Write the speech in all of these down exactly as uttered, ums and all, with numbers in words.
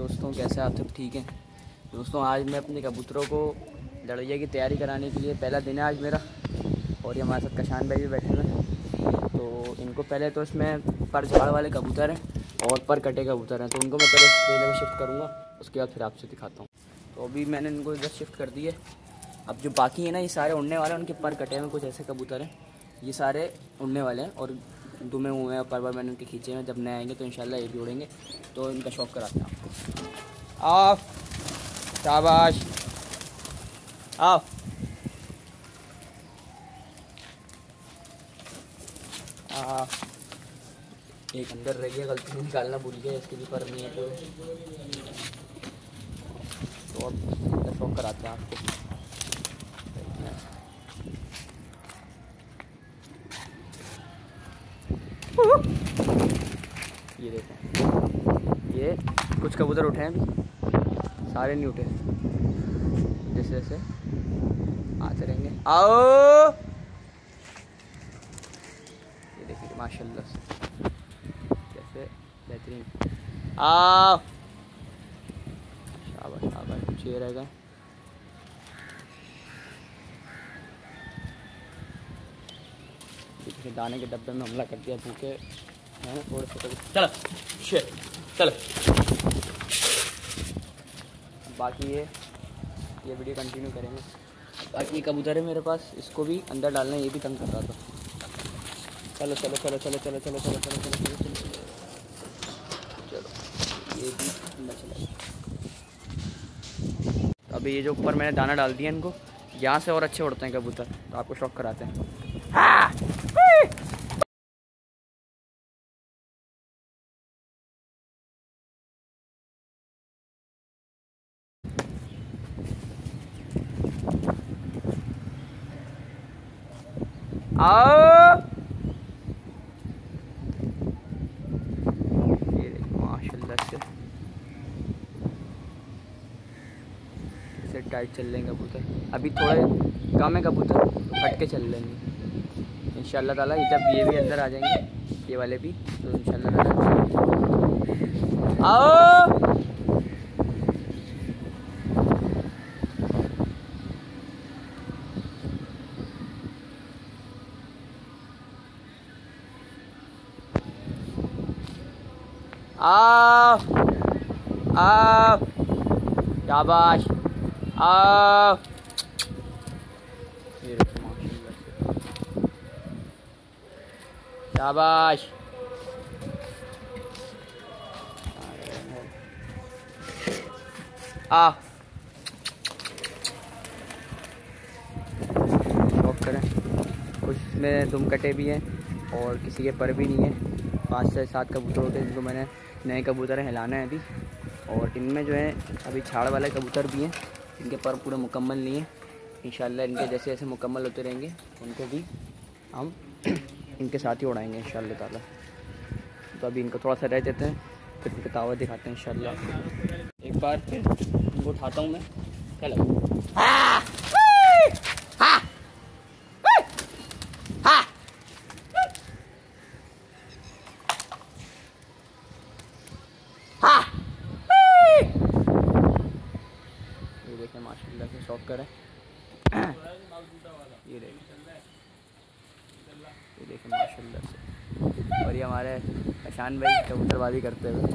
दोस्तों, कैसे आप सब ठीक हैं? दोस्तों, आज मैं अपने कबूतरों को लड़ैया की तैयारी कराने के लिए, पहला दिन है आज मेरा, और ये हमारे साथ कशान भाई भी बैठे हुए हैं। तो इनको पहले तो इसमें पर झाड़ वाले कबूतर हैं और पर कटे कबूतर हैं, तो उनको मैं पहले पहले में शिफ्ट करूँगा, उसके बाद फिर आपसे दिखाता हूँ। तो अभी मैंने इनको इधर शिफ्ट कर दिए। अब जो बाकी है ना, ये सारे उड़ने वाले हैं, उनके पर कटे हैं। कुछ ऐसे कबूतर हैं, ये सारे उड़ने वाले हैं और दुमे हुए हैं, पर बार मैंने उनके खींचे हैं। जब नए आएंगे तो इंशाल्लाह ये भी उड़ेंगे, तो इनका शौक कराते हैं आपको। आओ, शाबाश, आओ। आ, एक अंदर रह गया, गलती से निकालना भूल गया, इसके भी पर नहीं है तो तो अब इनका शौक कराते हैं आपको। ये देखें, ये कुछ कबूतर उठे हैं अभी, सारे नहीं उठे, जैसे जैसे आते रहेंगे। आओ, ये देखिए माशाल्लाह से कैसे बेहतरीन। आओ, शाबाश शाबाश, कुछ ये रह गए। देखिए दाने के डब्बे में हमला कर दिया, भूखे है ना थोड़े से। चलो शेर, चलो। बाकी ये ये वीडियो कंटिन्यू करेंगे। बाकी कबूतर है मेरे पास, इसको भी अंदर डालना, ये भी तंग कर रहा था। चलो चलो चलो चलो चलो चलो चलो चलो चलो चलो चलो चलो ये भी अंदर चला। अभी ये जो ऊपर मैंने दाना डाल दिया इनको, यहाँ से और अच्छे उड़ते हैं कबूतर, तो आपको शौक कराते हैं। हाँ! आओ, ये देखो माशाल्लाह से कैसे टाइट चल रहे हैं कबूतर। अभी थोड़े कम है कबूतर, हट के चल लेंगे इंशाल्लाह ताला। जब ये भी अंदर आ जाएंगे, ये वाले भी, तो इंशाल्लाह ताला। आओ, आओ, आओ, शाबाश, आओ। ये देखो माशाल्लाह से, शाबाश। आ शौक करें। कुछ में दुम कटे भी हैं और किसी के पर भी नहीं है। पाँच से सात कबूतर होते हैं जिनको मैंने नए कबूतर हिलाना है अभी, और इनमें जो है अभी छाड़ वाले कबूतर भी हैं, इनके पर पूरे मुकम्मल नहीं है। इंशाल्लाह इनके जैसे जैसे मुकम्मल होते रहेंगे, उनको भी हम इनके साथ ही उड़ाएंगे इंशाल्लाह ताला। तो अभी इनको थोड़ा सा रह देते हैं, फिर इनके तावा दिखाते हैं इंशाल्लाह। एक बार फिर इनको उठाता हूँ मैं। चलो, माशाल्लाह से शौक करें। ये देखें, ये देखें माशाल्लाह से। और ये हमारे कशान भाई कबूतरबाजी करते हुए,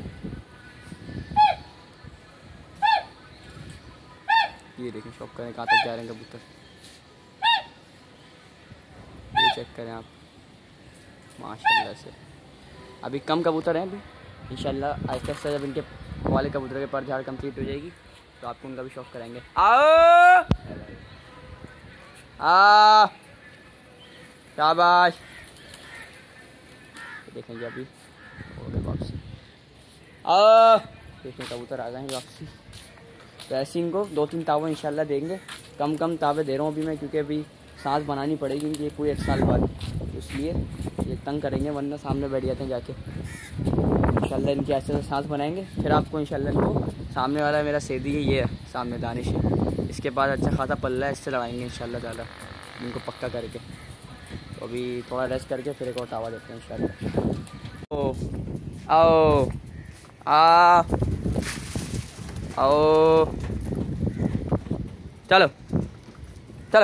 ये देखें शौक करें कहाँ तक जा रहे हैं कबूतर। ये चेक करें आप माशाल्लाह से। अभी कम कबूतर हैं, अभी इंशाल्लाह आहिस्ता आहिस्ता जब इनके वाले कबूतर के पर झाड़ कंप्लीट हो जाएगी तो आपको उनका भी शौक कराएंगे। आओ, आ, शाबाश। देखेंगे अभी हो गए वापसी। आ, देखें कबूतर आ गए हैं वापसी। तो ऐसे इनको दो तीन तावे इंशाल्लाह देंगे। कम कम तावे दे रहा हूँ अभी मैं, क्योंकि अभी सांस बनानी पड़ेगी इनकी ये पूरे एक साल बाद, इसलिए ये तंग करेंगे, वरना सामने बैठ जाते हैं जाके। इंशाल्लाह इनकी ऐसे से सांस बनाएंगे, फिर आपको इंशाल्लाह इनको सामने वाला मेरा सैदी है, ये है सामने दानिश है, इसके बाद अच्छा खासा पल्ला है, इससे लड़ाएंगे इंशाल्लाह ताला इनको पक्का करके। तो अभी थोड़ा रेस्ट करके फिर एक और तावा देते हैं इंशाल्लाह। ओ आओ आ आओ चलो चलो।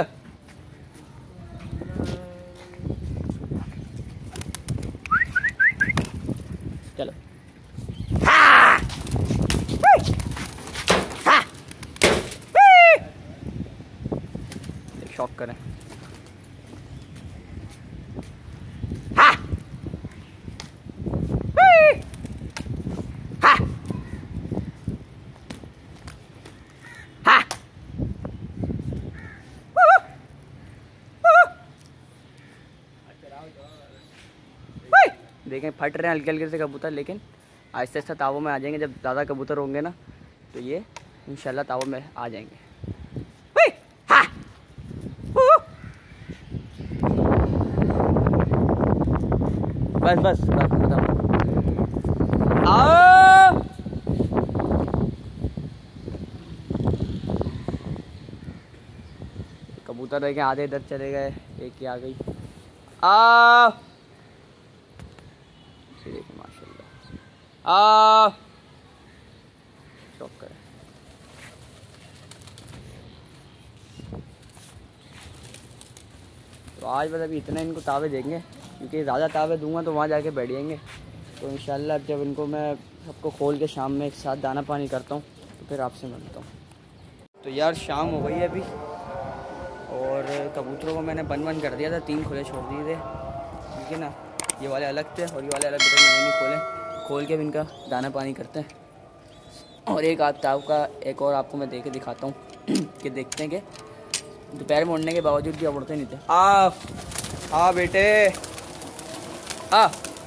चलो हाँ! हाँ! एक शॉक करें। हाँ! हाँ! हाँ! देखें फट रहे हैं हल्के हल्के से कबूतर, लेकिन आहिस्ता आहिस्ता तावों में आ जाएंगे। जब ज़्यादा कबूतर होंगे ना तो ये इंशाल्लाह तावों में आ जाएंगे। हाँ! बस बस बस खत्म। आओ कबूतर देखें आधे इधर चले गए, एक ही आ गई। आ देखिए माशाल्लाह। आ शॉक करें। तो आज बस अभी इतना इनको तावे देंगे, क्योंकि ज़्यादा तावे दूंगा तो वहाँ जाके बैठ जाएंगे। तो इंशाल्लाह जब इनको मैं सबको खोल के शाम में एक साथ दाना पानी करता हूँ तो फिर आपसे मिलता हूँ। तो यार शाम हो गई है अभी, और कबूतरों को मैंने बंद बंद कर दिया था, तीन खुले छोड़ दिए थे, ठीक है ना। ये वाले अलग थे और ये वाले अलग थे, मैंने नहीं खोले। खोल के भी इनका दाना पानी करते हैं। और एक आध ताव का एक और आपको मैं दे के दिखाता हूँ कि देखते हैं कि दोपहर में उड़ने के बावजूद भी उड़ते नहीं थे। आ आ बेटे आ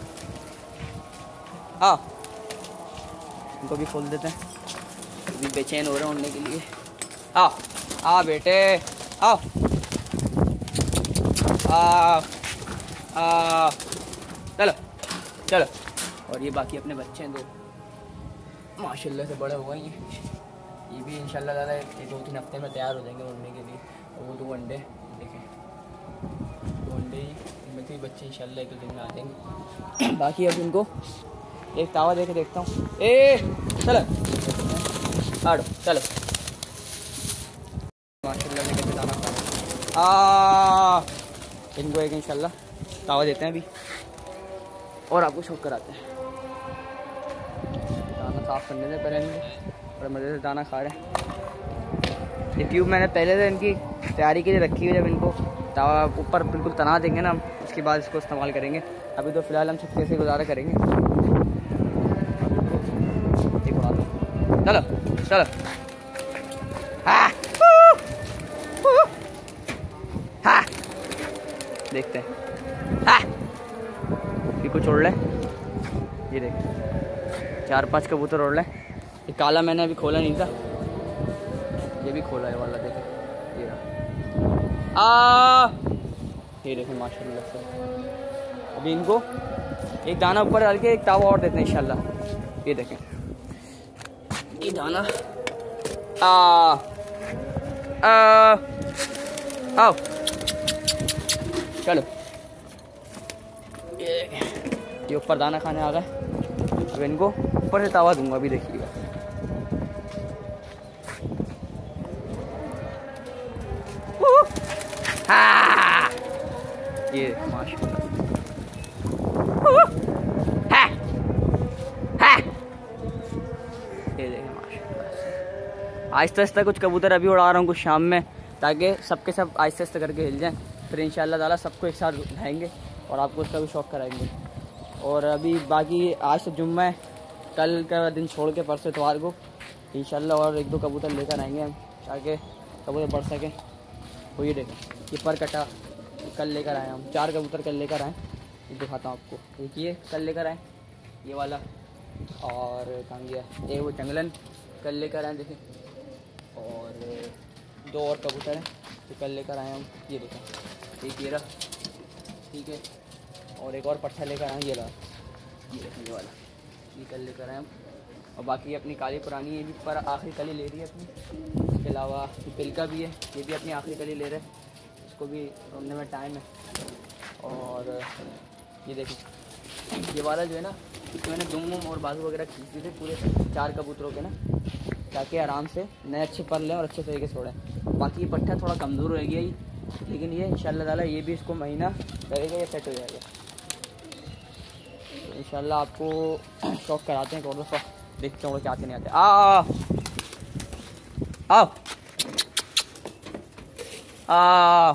आ इनको भी खोल देते हैं, अभी बेचैन हो रहे हैं उड़ने के लिए। आ आ बेटे आ आ आ चलो चलो। और ये बाकी अपने बच्चे हैं दो, माशाल्लाह से बड़े हो गए हैं। ये भी इंशाल्लाह ताला ये दो तीन हफ्ते में तैयार हो जाएंगे उड़ने के लिए। और वो दो अंडे देखें, दो अंडे ही इनमें से बच्चे इंशाल्लाह एक दो दिन में आ जाएंगे। बाकी अब इनको एक तावा दे के देखता हूँ। ए चलो आड़ो चलो। माशाल्लाह से कैसे दाना खा आ इनको एक इंशाल्लाह तावा देते हैं अभी, और आपको शौक कराते हैं। दाना साफ़ करने से पहले इनको और मज़े से दाना खा रहे हैं। ये ट्यूब मैंने पहले से इनकी तैयारी के लिए रखी है, जब इनको तावा ऊपर बिल्कुल तना देंगे ना उसके बाद इसको इस्तेमाल करेंगे। अभी तो फ़िलहाल हम सब कैसे गुजारा करेंगे। एक उड़ा दो चलो चलो। हाँ हाँ देखते हैं। हाँ ये कुछ उड़ ले, ये देख चार पांच कबूतर उड़ ले। ये काला मैंने अभी खोला नहीं था, ये भी खोला है वाला देखे, ये रहा। आ ये देखें माशाल्लाह से। अभी इनको एक दाना ऊपर डाल के एक तावा और देते हैं इंशाल्लाह। ये देखें ये दाना। आ आ आओ चलो। ये ये ऊपर दाना खाने आ गए। अब इनको ऊपर से तावा दूंगा, अभी देखिएगा। हाँ ये माशाल्लाह। हाँ हाँ ये देखें माशाल्लाह। आहिस्ता आहिस्ता कुछ कबूतर अभी उड़ा रहा हूँ, कुछ शाम में, ताकि सबके सब आहिस्ता आहिस्ता करके हिल जाएं। फिर इंशाल्लाह ताला सबको एक साथ उठाएंगे और आपको उसका भी शौक़ कराएंगे। और अभी बाकी आज तो जुम्मा है, कल का दिन छोड़ के परसों इतवार को इंशाल्लाह और एक दो कबूतर लेकर आएंगे हम, ताकि कबूतर बढ़ सकें। वो ये देखें ये पर कटा कल लेकर आए हम, चार कबूतर कल लेकर आए। ये दिखाता हूँ आपको, एक ये कल लेकर आए ये वाला, और कहाँ गया ये वो जंगलन कल लेकर आए देखें, और दो और कबूतर हैं जो कल लेकर आए हम। ये देखें एक ये रहा, ठीक है, और एक और पट्ठा लेकर आए ये रहा, ये देखें ये वाला, ये कल लेकर आए हम। और बाकी अपनी काली पुरानी ये भी पर आखिरी कली ले रही है अपनी। इसके अलावा पिलका भी है, ये भी अपनी आखिरी कली ले रहे हैं, इसको भी उड़ने में टाइम है। और ये देखिए ये वाला जो है ना, इसमें मैंने दुम वुम और बाजू वगैरह खींच दिए थे पूरे चार कबूतरों के ना, ताकि आराम से नए अच्छे पर लें और अच्छे तरीके से उड़ें। बाकी ये पट्टा थोड़ा कमज़ोर हो गया, लेकिन ये इंशाल्लाह ताला ये भी इसको महीना लगेगा, ये सेट हो जाएगा। तो इंशाल्लाह आपको शौक कराते हैं, और दफ़ा देखते हैं क्या आते नहीं आते। आ आओ आ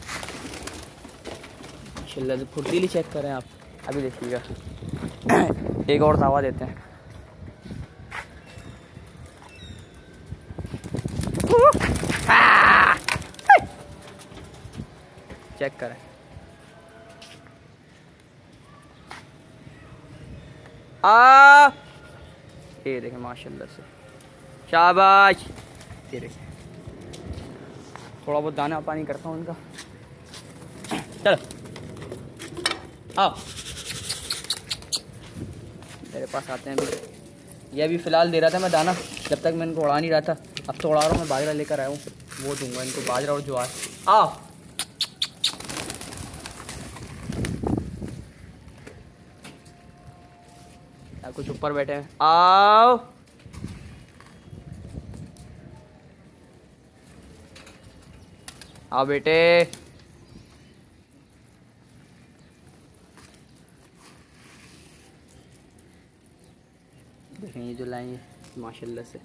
इंशाल्लाह से फुर्तीली चेक करें आप। अभी देखिएगा एक और तावा देते हैं। चेक करें, आ ये देखें माशाल्लाह से, शाबाश। ये देखें थोड़ा बहुत दाना पानी करता हूँ उनका। चलो आओ मेरे पास आते हैं। अभी यह भी फ़िलहाल दे रहा था मैं दाना, जब तक मैं इनको उड़ा नहीं रहा था। अब तो उड़ा रहा हूँ, मैं बाजरा लेकर आया हूँ, वो दूंगा इनको, बाजरा और ज्वार। आओ कुछ ऊपर बैठे हैं, आओ आओ बेटे। देखें ये जो लाइन माशाल्लाह से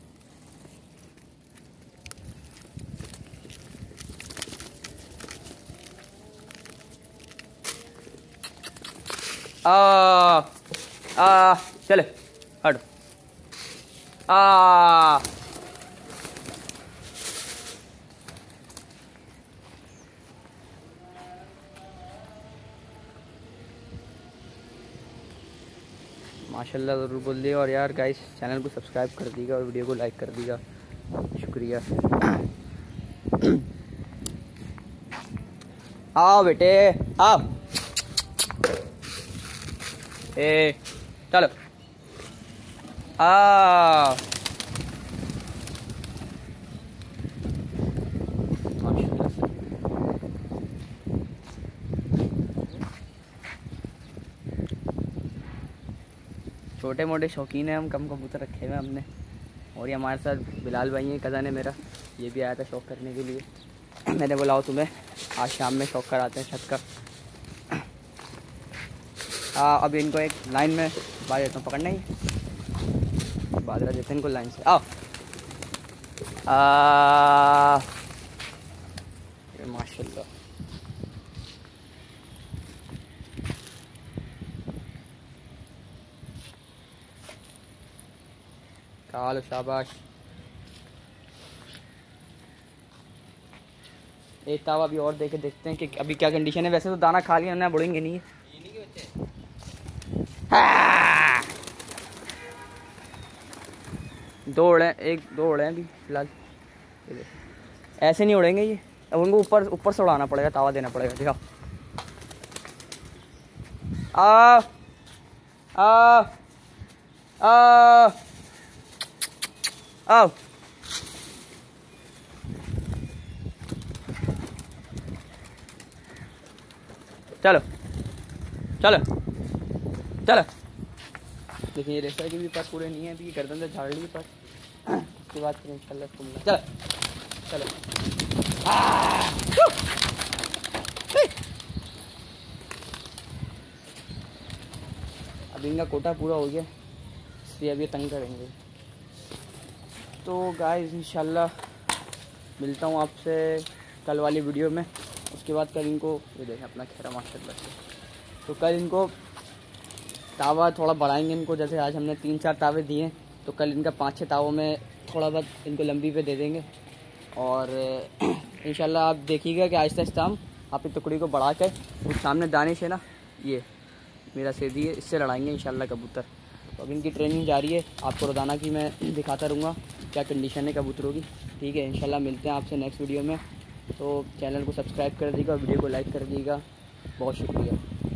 आ आ चले हट आ माशाल्लाह ज़रूर बोल दिए। और यार गाइस चैनल को सब्सक्राइब कर दीजिएगा और वीडियो को लाइक कर दीजिएगा, शुक्रिया। आओ बेटे आओ, ए चलो आ छोटे मोटे शौकीन हैं हम, कम कबूतर रखे हुए हमने। और ये हमारे साथ बिलाल भाई हैं, कज़न है मेरा, ये भी आया था शौक करने के लिए। मैंने बोला तुम्हें आज शाम में शौक कराते हैं छत का। हाँ अब इनको एक लाइन में बाज देता हूँ, पकड़ना ही बाजरा देते हैं इनको लाइन से। आओ आ माशाल्लाह कालो शाबाश। एक तावा अभी और देके देखते हैं कि अभी क्या कंडीशन है। वैसे तो दाना खा लिया ना, बुड़ेंगे नहीं। हाँ। दो उड़े, एक दो उड़े हैं अभी फिलहाल। ऐसे नहीं उड़ेंगे ये, अब उनको ऊपर ऊपर से उड़ाना पड़ेगा, तावा देना पड़ेगा। दिखाओ आ आ आ आओ चलो चलो चलो। देखिए ये रेशा के भी पर पूरे नहीं है अभी, गर्दन से झाड़ ली पर, उसके बाद फिर इंशाल्लाह तुम चलो चलो। अभी इनका कोटा पूरा हो गया, इसलिए अभी तंग करेंगे। तो गाइस इंशाल्लाह मिलता हूँ आपसे कल वाली वीडियो में। उसके बाद कल इनको ये देखें अपना खेरा माशाल्लाह से, तो कल इनको तावा थोड़ा बढ़ाएंगे इनको। जैसे आज हमने तीन चार तावे दिए, तो कल इनका पाँच छः तावों में थोड़ा बहुत इनको लंबी पे दे देंगे। और इंशाल्लाह आप देखिएगा कि आहिस्ता आहिस्ता हम आपकी टुकड़ी को बढ़ा कर उस सामने दाने से ना, ये मेरा सेधी है, इससे लड़ाएंगे इंशाल्लाह कबूतर। तो अब इनकी ट्रेनिंग जारी है, आपको रोज़ाना की मैं दिखाता रहूँगा क्या कंडीशन है कबूतरों की। ठीक है, इंशाल्लाह मिलते हैं आपसे नेक्स्ट वीडियो में। तो चैनल को सब्सक्राइब कर दीजिएगा और वीडियो को लाइक कर दीजिएगा। बहुत शुक्रिया।